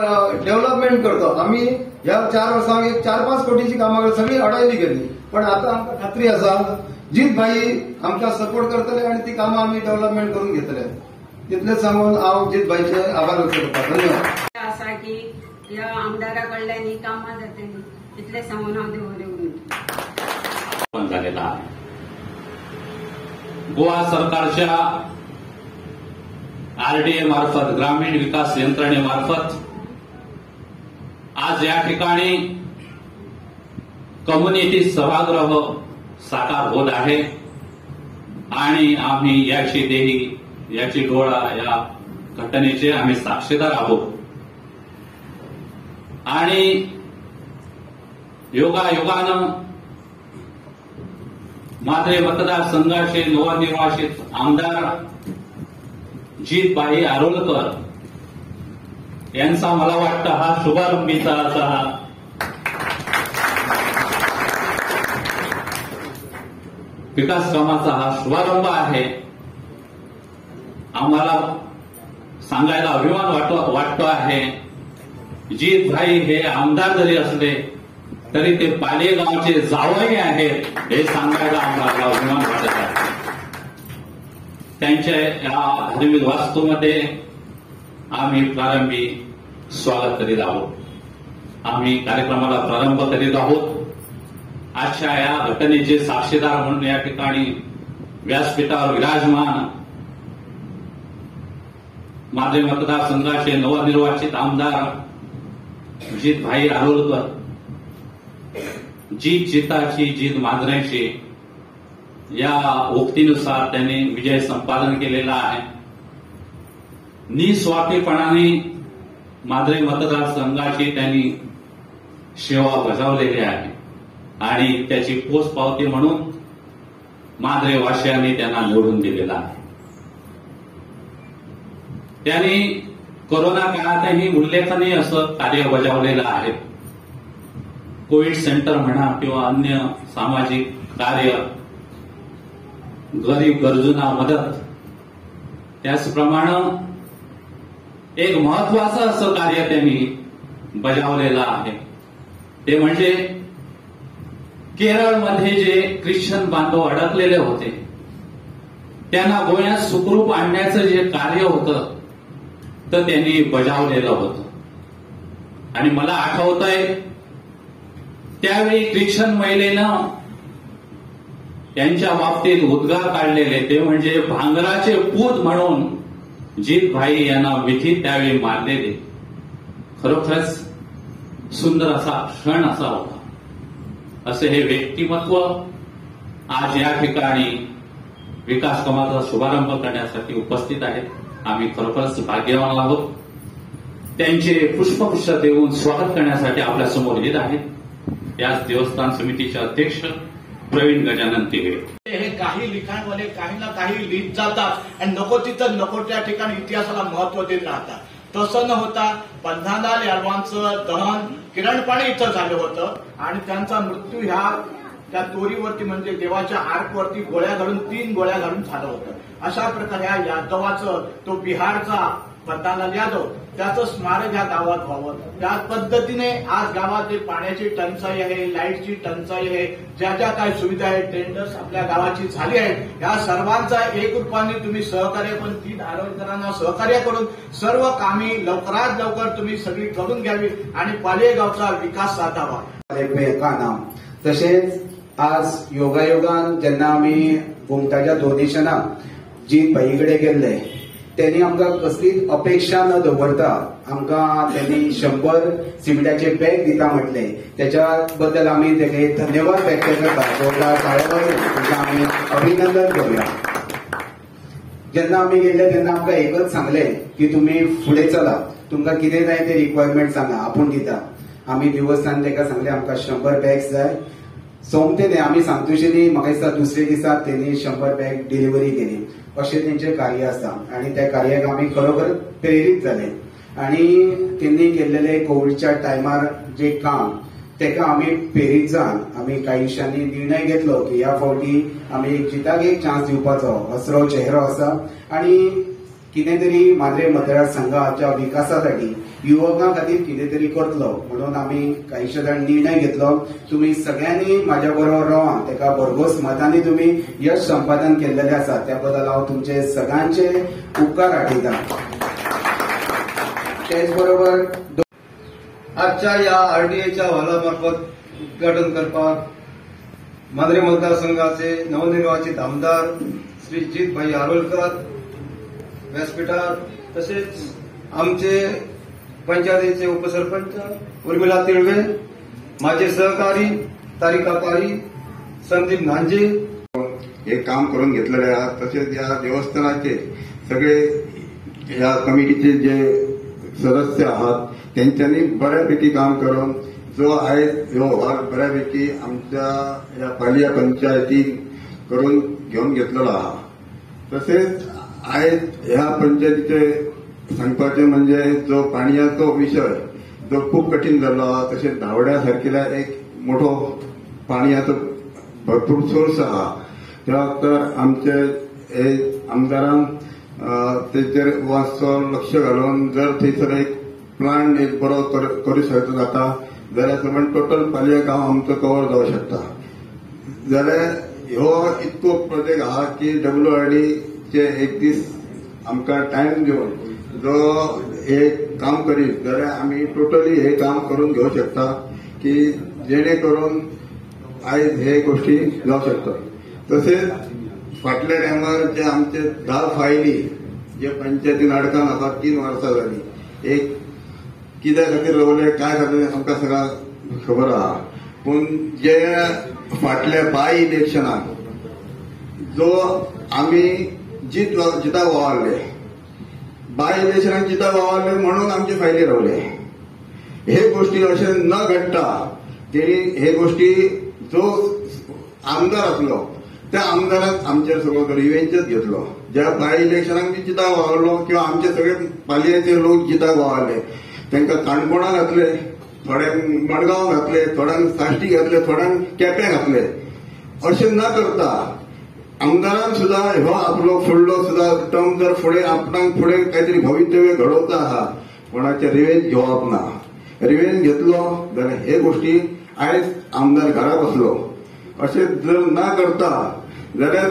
Development करतो आम्ही ह्या 4 वर्सांक एक 4-5 कोटीची कामां सगळी अडायली केली पण आता आमकां खात्री आसा जीत भाई आमकां सपोर्ट करतले आणि ती कामां आमी डेव्हलपमेंट करून घेतले तितलेच सांगून हांव जीत भाईचे आभार व्यक्त करता धन्यवाद आसा की ह्या आमदारा कडल्यान ही कामां जातली तितले सांगून हांव देव झालेला आहे गोवा सरकारच्या आरडीए मार्फत ग्रामीण विकास यंत्रणेमार्फत आज या ठिकाणी कम्युनिटी सभागृह साकार होत आहे आणि आम्ही याची देही याची डोळा या घटनेचे आम्ही साक्षीदार आहोत आणि योगायोगानं माद्रे मतदारसंघाचे नवनिर्वाचित आमदार जीतभाई आरोलकर यांचा मला वाटतं हा शुभारंभीचा असा विकास कामाचा हा शुभारंभ आहे आम्हाला सांगायला अभिमान वाटतो आहे जीतभाई हे आमदार जरी असले तरी ते पालेगावचे जावई आहेत हे सांगायला आम्हाला अभिमान वाटत आहे त्यांच्या या धार्मिक वास्तूमध्ये आम्ही प्रारंभी स्वागत करीत आहोत आम्ही कार्यक्रमाला प्रारंभ करीत आहोत आजच्या या घटनेचे साक्षीदार म्हणून या ठिकाणी व्यासपीठावर विराजमान माद्रे मतदारसंघाचे नवनिर्वाचित आमदार जीतभाई आरोलकर जीत जिताची जीत माद्रेची या उक्तीनुसार त्यांनी विजय संपादन केलेला आहे निस्वार्थीपणाने माद्रे मतदारसंघाची त्यांनी सेवा बजावलेली आहे आणि त्याची पोचपावती म्हणून माद्रे वासियांनी त्यांना निवडून दिलेला आहे त्यांनी कोरोना काळातही उल्लेखनीय असं कार्य बजावलेलं आहे कोविड सेंटर म्हणा किंवा अन्य सामाजिक कार्य गरीब गरजूंना मदत त्याचप्रमाणे एक महत्वाचं असं कार्य त्यांनी बजावलेलं आहे ते म्हणजे केरळमध्ये जे ख्रिश्चन बांधव अडकलेले होते त्यांना गोव्यात सुखरूप आणण्याचं जे कार्य होतं तर त्यांनी बजावलेलं होतं आणि मला आठवत आहे त्यावेळी ख्रिश्चन महिलेनं त्यांच्या बाबतीत उद्गार काढलेले ते म्हणजे भांगराचे पूत म्हणून जीतभाई यांना विधीत त्यावेळी मारलेले खरोखरच सुंदर असा क्षण असा होता असे हे व्यक्तिमत्व आज या ठिकाणी विकास कामाचा शुभारंभ करण्यासाठी उपस्थित आहेत आम्ही खरोखरच भाग्यवान आहोत त्यांचे पुष्पगुच्छ देऊन स्वागत करण्यासाठी आपल्या समोर येत आहेत याच देवस्थान समितीचे अध्यक्ष प्रवीण गजानन तिघे हे काही लिखाणवाले काही ना काही लिहित जातात आणि नको तिथं नको त्या ठिकाणी इतिहासाला महत्व देत राहतात तसं न होता पंधानाल यादवांचं दहन किरणपाणी इथं झालं होतं आणि त्यांचा मृत्यू ह्या त्या तोरीवरती म्हणजे देवाच्या आर्कवरती गोळ्या घालून 3 गोळ्या घालून झालं होतं अशा प्रकारे ह्या यादवाचं तो बिहारचा पंधानाल यादव त्याचं स्मारक ह्या गावात व्हावं त्या पद्धतीने आज गावात पाण्याची टंचाई आहे लाईटची टंचाई आहे ज्या ज्या काही सुविधा आहेत टेंडर्स आपल्या गावाची झाली आहेत या सर्वांचा एक रूपाने तुम्ही सहकार्य पण 3 आरोग्यकरांना सहकार्य करून सर्व कामे लवकरात लवकर तुम्ही सगळी करून घ्यावी आणि पालेगावचा विकास साधावा तसेच आज योगायोगान जेन्ना आम्ही गोमटाच्या डोनेशनाक जीतभाईकडे गेल्ले त्यांनी आमकां कसलीच अपेक्षा न दवरता आमकां त्यांनी 100 सिमेंटाचे बॅग दिता म्हटले त्याच्या बद्दल आम्ही तेगे धन्यवाद व्यक्त करता आम्ही अभिनंदन करूया जेन्ना आम्ही गेले तेन्ना आमकां एकच सांगले की तुम्ही फुडें चला तुमकां कितें जाय ते रिक्वायरमेंट सांगा आपूण दिता आम्ही देवस्थान तेका सांगले आमकां 100 बॅग्स जाय सोमते न्ही आम्ही सांगतुशी न्ही म्हाका दिसता दुसरे दिसा त्यांनी 100 बॅग डिलिव्हरी केली असे त्यांचे कार्य आसा आणि त्या कार्याक आम्ही खरोखर प्रेरित झाले आणि त्यांनी केलेले कोविडच्या टायमार जे काम तेका आम्ही प्रेरित जावन आम्ही काही दिसांनी निर्णय घेतलो की ह्या फावटी आम्ही जिताक एक चान्स दिवपाचो असरो चेहरो आसा आणि कितें तरी मांद्रे मतदारसंघाच्या विकासासाठी युवकां खातीर कितें तरी करतलो म्हणून आमी काहीशे जाण निर्णय घेतलो. तुमी सगळ्यांनी म्हाज्या बरोबर रावन तेका भरघोस मतांनी तुमी यश संपादन केल्लेले आसा त्या बद्दल हांव तुमचे सगळ्यांचे उपकार आठयता. तेच बरोबर आजच्या या आरडीएच्या हॉलामार्फत उद्घाटन करपाक मांद्रे मतदारसंघाचे नवनिर्वाचित आमदार श्री जितभाई आरोलकर व्यासपीठार, तसेच आमचे पंचायतीचे उपसरपंच उर्मिला तिळवे, माझे सहकारी तारिका पारी, संदीप नांजे हे काम करून घेतलेले आहात. तसेच या देवस्थानाचे सगळे या कमिटीचे जे सदस्य आहात त्यांच्यानी बऱ्यापैकी काम करून जो आहे ह्यो वार बऱ्यापैकी आमच्या या पालिया पंचायतीन करून घेऊन घेतलेलो आहा. तसेच आयज ह्या पंचायतीचे सांगपाचे म्हणजे जो पाणयाचो विषय जो खूप कठीण जाल्लो आहा. तसेच धावड्या सारकेल्या एक मोठो पाणयाचो भरपूर सोर्स आहा. त्या तर आमचे हे आमदारान तेचेर वाचो लक्ष घालून जर थंयसर एक प्लान एक बरो करू शकता जाता जाल्यार समज टोटल पालिया गांव आमचो कव्हर जावंक शकता. जाल्यार ह्यो इतको प्रोजेक्ट आहा की WRD चे एक दीस आमकां टायम दिवन जो हे काम करीत जाल्यार आमी टोटली हे काम करून घेवंक शकता की जेणे करून आयज हे गोष्टी जावंक शकतात. तसेच फाटल्या टायमार जे आमचे 10 फायली जे पंचायतीन अडकान आसा 3 वर्सां जाली. एक कित्या खातीर रवले काय खातीर आमकां सगळ्यांक खबर आहा. पूण जे फाटल्या बाय इलेक्शनाक जो आमी जिताक वावरले, बाय इलेक्शनाक जिताक वावरले म्हणून आमचे फायली रावले. हे गोष्टी अशें न घडटा तेणी हे गोष्टी जो आमदार आसलो त्या आमदाराक आमचेर सगळो रिवेंजच घेतलो. ज्या बाय इलेक्शनाक बी जिताक वावरलो किंवा आमचे सगळे पालयेचे लोक जिताक वावरले तांकां काणकोणा घातले, थोड्यांक मडगांव घातले, थोड्यांक साश्टी घातले, थोड्यांक केप्यां घातले. अशें न करता आमदारान सुद्धा हो आपलो फुडलो सुद्धा टर्म जर फुडें आपणाक फुडें काहीतरी भवितव्य घडोवचा आहा कोणाचे रिवेंज घेवप ना. रिवेंज घेतलो जाल्यार हे गोष्टी आयज आमदार घरा बसलो. अशें जर ना करता जाल्यार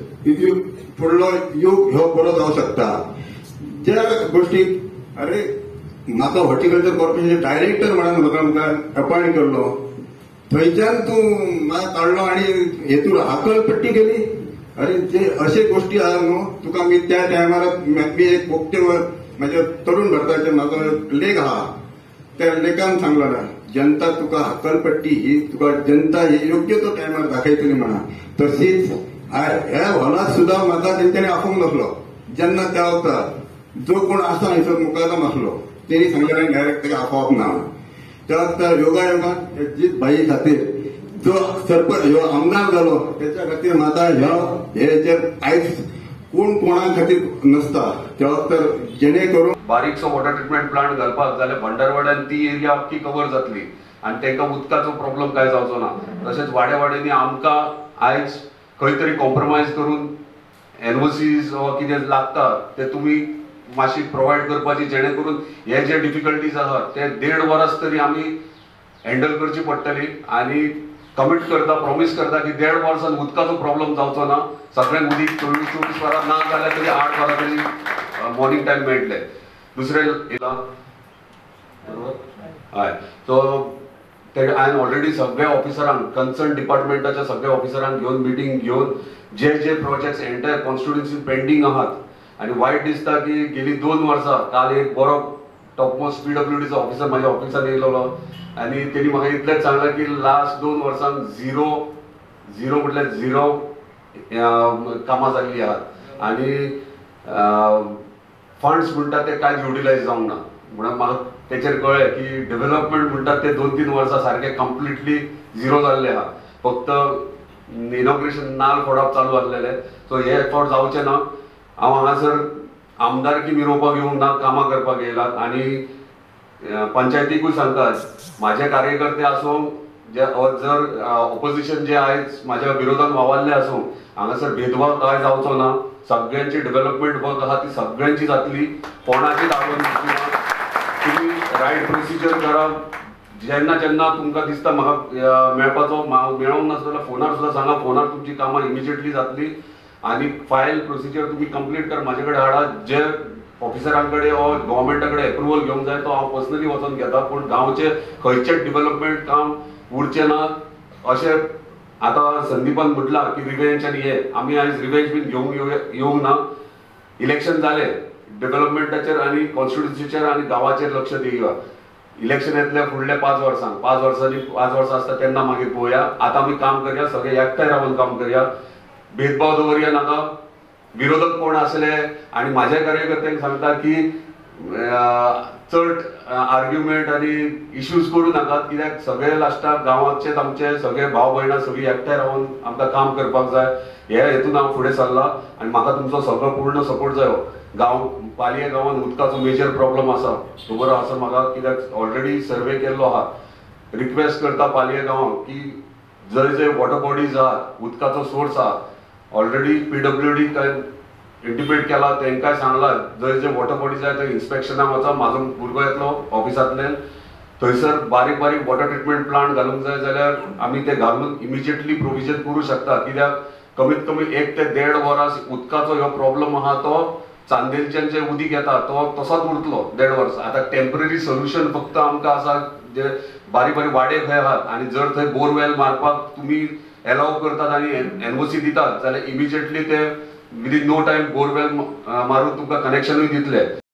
फुडलो युग ह्यो बरो जावंक शकता. ज्या गोष्टीक अरे म्हाका हॉर्टिकल्चर कॉर्पोरेशनचे डायरेक्टर म्हणून म्हाका अपॉइंट केल्लो थंयच्यान तूं म्हाका काडलो आनी हेतून हाकलपट्टी केली. अरे जे अशे गोष्टी आहा न्हू तुका मी त्या टायमार मी एक वक्ते म्हाज्या तरुण भारताचे म्हाजो लेख आहा त्या लेखान सांगलो ना जनता तुका हाकलपट्टी ही तुका जनता ही योग्य तो टायमार दाखयतली म्हणा. तशीच ह्या हॉलात सुद्धा म्हाका तेंच्यांनी आपोवंक नासलो. जेन्ना त्या वक्तार जो कोण आसा हांगसर मुखादम आसलो तेणी सांगलें डायरेक्ट ताका आपोवप ना. त्या वक्तार योगायोगान जितभाई खातीर जो सरपंच ह्यो आमदार जालो त्याच्या खातीर म्हाका हे जे आयज कोण कोणा खातीर नसता त्या वक्तार जेणे करून बारीकसो वॉटर ट्रिटमेंट प्लांट घालपाक जाल्यार भंडारवाड्यान ती एरिया अख्खी कव्हर जातली आनी तांकां उदकाचो प्रॉब्लेम काय जावचो ना. तशेंच वाड्यांनी आमकां आयज खंय तरी कॉम्प्रोमायज करून एनओसीज वा कितें लागता ते तुमी मातशी प्रोवायड करपाची जेणे करून हे जे डिफिकल्टीज आहात ते 1.5 वरास तरी आमी हँडल करची पडटली. आनी कमीट करता प्रॉमिस करता की 1.5 वर्सान उदकाचो प्रॉब्लेम जावचो ना. सगळ्यांक उदीक 24 वरां ना जाल्यार तरी 8 वरां तरी मॉर्निंग टायम मेळटले. दुसरे हय सो हांवें ऑलरेडी सगळ्या ऑफिसरांक कन्सर्न डिपार्टमेंटाच्या सगळ्या ऑफिसरांक घेवन मिटींग घेवन जे प्रोजेक्ट्स एंटायर कॉन्स्टिट्युएन्सीन पेंडिंग आहात आनी वायट दिसता की गेली 2 वर्सां काल एक बरो टॉपमोस्ट PWDचो ऑफिसर म्हाज्या ऑफिसान येयलो आनी तेणी म्हाका इतलेंच सांगलां की लास्ट 2 वर्सांक झिरो म्हटल्यार झिरो कामां जाल्लीं आहात आनी फंड्स म्हणटात ते कांयच युटिलायज जावंक ना. म्हणून म्हाका तेचेर कळ्ळें की डेव्हलपमेंट म्हणटात ते 2-3 वर्सां सारखे कंप्लिटली झिरो जाल्ले आहा. फक्त इनॉग्रेशन नाल फोडप चालू आसलेले. सो हे एफर्ट जावचे ना. हांव हांगासर आमदारकी मिरोवपाक येवंक ना कामां करपाक येयलात आनी पंचायतीकूय सांगतात म्हाजे कार्यकर्ते आसूं जर ऑपोजिशन जे आयज म्हाज्या विरोधान वावरले आसूं हांगासर भेदभाव काय जावचो ना. सगळ्यांची डेव्हलपमेंट वर्क आहा ती सगळ्यांची जातली, कोणाची दावण तुम्ही रायट प्रोसिजर करा. जेन्ना जेन्ना तुमकां दिसता म्हाका मेळपाचो मेळोंक नासतना फोनार सुद्दां सांगा, फोनार तुमची कामां इमिजिएटली जातली आणि फायल प्रोसिजर तुम्ही कंप्लीट कर म्हाजे कडेन हाडा. जे ऑफिसरांकडे वा गव्हर्मेंटाकडे अप्रुव्हल घेवंक जाय तो हांव पर्सनली वचून घेता, पूण गांवचे खंयचेच डेव्हलपमेंट काम उरचें ना अशें आता संदीपान म्हटला की रिवेंज आणि हे आम्ही आयज रिवेंज बीन घेवंक येवंक ना. इलेक्शन जाले, डेव्हलपमेंटाचेर आणि कॉन्स्टिट्युन्सीचेर आणि गांवाचेर लक्ष दिवया. इलेक्शन येतले फुडल्या 5 वर्सांक, 5 वर्सां आसता तेन्ना मागीर पळोवया. आतां आमी काम करया, सगळे एकठांय रावन काम करया, भेदभाव दवरया नाका. विरोधक कोण आसले आणि माझ्या कार्यकर्त्यांक सांगता की चड आर्ग्युमेंट आणि इश्यूज करू नाकात, कित्याक सगळे लास्टाक गांवाचेच आमचे सगळे भाव भयणां सगळी एकठांय रावन आमकां काम करपाक जाय. हे हेतून हांव फुडें सरला आणि म्हाका तुमचो सगळो पूर्ण सपोर्ट जायो. गांव पालये गांवांत उदकाचो मेजर प्रॉब्लेम आसा खबर आसा म्हाका, कित्याक ऑलरेडी सर्वे केल्लो आहा. रिक्वेस्ट करता पालये गांवांक की जंय जंय वॉटर बॉडीज आहात, उदकाचो सोर्स आहा, ऑलरेडी PWD काय इंटिमेट केला, तांकां सांगला जंय जंय वॉटर बॉडीज आहात थंय इन्स्पेक्शनाक वचा. म्हाजो भुरगो येतलो ऑफिसांतल्यान, थंयसर बारीक बारीक वॉटर ट्रिटमेंट प्लांट घालूंक जाय जाल्यार आमी ते घालून इमिजिएटली प्रोविजन करूं शकता. कित्याक कमीत कमी 1 ते 1.5 वरां उदकाचो ह्यो प्रॉब्लेम आहा तो चांदेलच्यान जे उदीक येता तो तसोच उरतलो 1.5 वर्स. आता टेम्पररी सोल्युशन फक्त आमकां आसा जे बारीक बारीक वाडे खंय आहात आणि जर थंय बोरवेल मारपाक तुम्ही अलाव करतात आणि NOC दितात जाल्यार इमिजिएटली ते विदिन नो टाइम बोरवेल मारून तुमकां कनेक्शनूय दितले.